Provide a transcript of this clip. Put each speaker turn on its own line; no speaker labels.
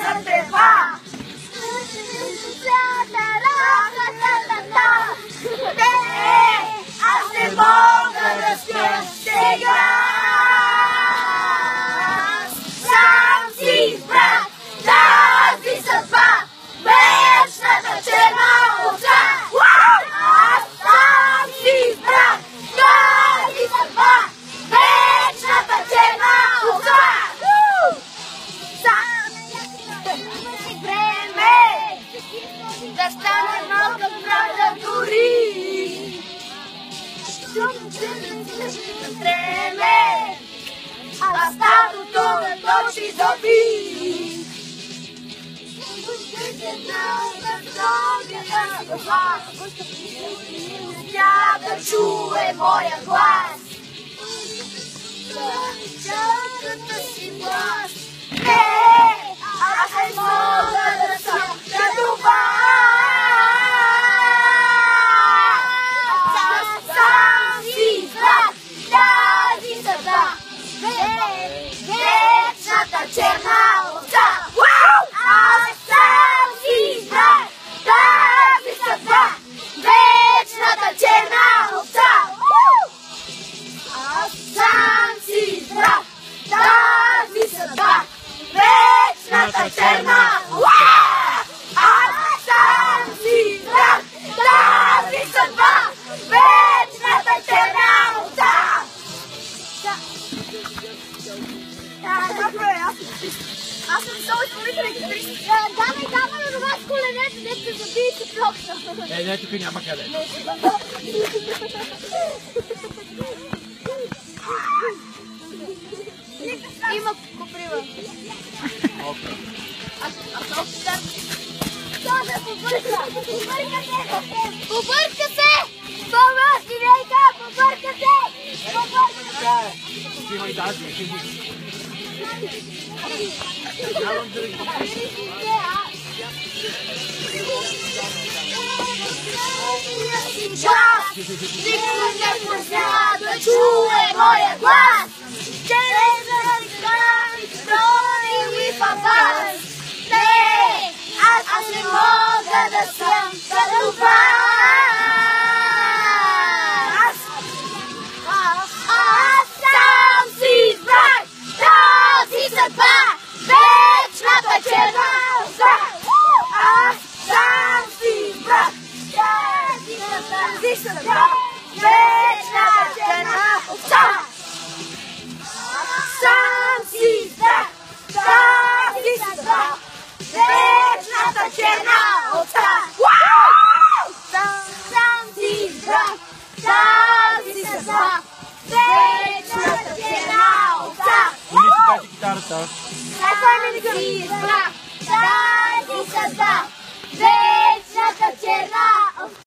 Да стане малка правда дори. Време, а стадото да точи зъби. Тя да чуе моя глас. Чаката си глас. Аз не мога да съм като вас. Сам си избрах тази съдба. Вечната черна овца. Аз сам си избрах тази съдба. Вечната черна овца. Аз сам си избрах тази съдба. Вечната черна овца. Аз сам си избрах тази съдба. Вечната черна овца. Аз съм много изпълнителен китарист. Давай камера до вас коленете, де сте забийте плокса.
Не, тук няма къде.
Има куприва. Побърка се! Това си вейка! Побърка се!
Има и тази.
Никой не позна да чуе моя глас. Через и папас. Не, аз не мога да съм като вас. Аз сам си избрах тази съдба. Вечната черна овца. Аз сам си избрах тази съдба. Вечната черна овца. Сам си избрах тази съдба. Вечната черна овца. Сам си избрах тази съдба. Вечната черна овца.
Тази китарата.
Сам си избрах тази съдба. Вечната черна овца.